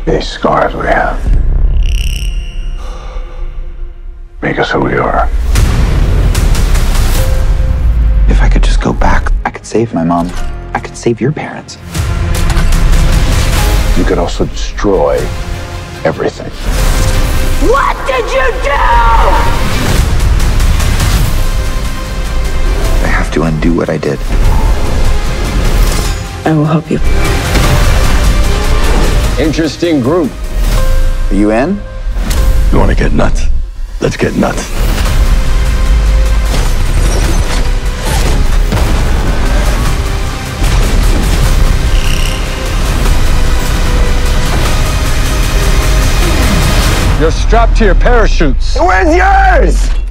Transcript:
These scars we have make us who we are. If I could just go back, I could save my mom. I could save your parents. You could also destroy everything. What did you do? I have to undo what I did. I will help you. Interesting group. Are you in? You want to get nuts? Let's get nuts. You're strapped to your parachutes. Where's yours?